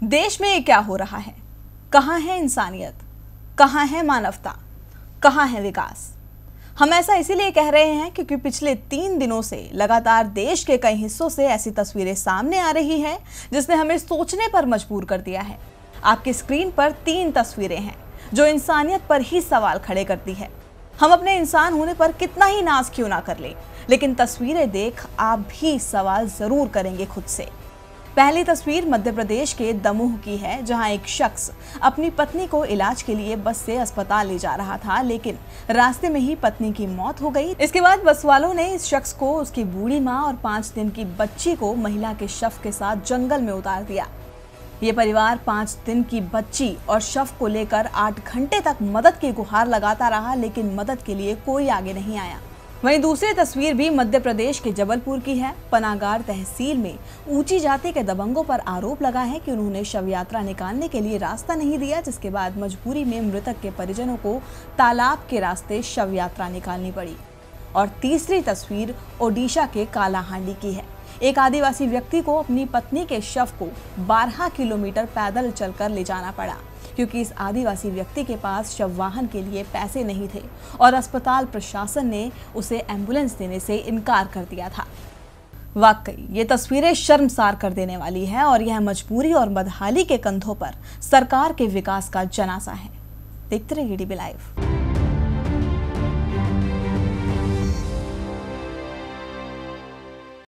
देश में क्या हो रहा है? कहाँ है इंसानियत? कहाँ है मानवता? कहाँ है विकास? हम ऐसा इसीलिए कह रहे हैं क्योंकि पिछले 3 दिनों से लगातार देश के कई हिस्सों से ऐसी तस्वीरें सामने आ रही हैं जिसने हमें सोचने पर मजबूर कर दिया है। आपकी स्क्रीन पर 3 तस्वीरें हैं जो इंसानियत पर ही सवाल खड़े करती है। हम अपने इंसान होने पर कितना ही नाज क्यों ना कर ले, लेकिन तस्वीरें देख आप भी सवाल जरूर करेंगे खुद से। पहली तस्वीर मध्य प्रदेश के दमोह की है, जहां एक शख्स अपनी पत्नी को इलाज के लिए बस से अस्पताल ले जा रहा था, लेकिन रास्ते में ही पत्नी की मौत हो गई। इसके बाद बस वालों ने इस शख्स को, उसकी बूढ़ी मां और 5 दिन की बच्ची को महिला के शव के साथ जंगल में उतार दिया। ये परिवार 5 दिन की बच्ची और शव को लेकर 8 घंटे तक मदद की गुहार लगाता रहा, लेकिन मदद के लिए कोई आगे नहीं आया। वहीं दूसरी तस्वीर भी मध्य प्रदेश के जबलपुर की है। पनागार तहसील में ऊंची जाति के दबंगों पर आरोप लगा है कि उन्होंने शव यात्रा निकालने के लिए रास्ता नहीं दिया, जिसके बाद मजबूरी में मृतक के परिजनों को तालाब के रास्ते शव यात्रा निकालनी पड़ी। और तीसरी तस्वीर ओडिशा के कालाहांडी की है। एक आदिवासी व्यक्ति को अपनी पत्नी के शव को 12 किलोमीटर पैदल चलकर ले जाना पड़ा, क्योंकि इस आदिवासी व्यक्ति के पास शव वाहन के लिए पैसे नहीं थे और अस्पताल प्रशासन ने उसे एम्बुलेंस देने से इनकार कर दिया था। वाकई ये तस्वीरें शर्मसार कर देने वाली है और यह मजबूरी और बदहाली के कंधों पर सरकार के विकास का जनाजा है। देखते रहिए डीबी लाइव।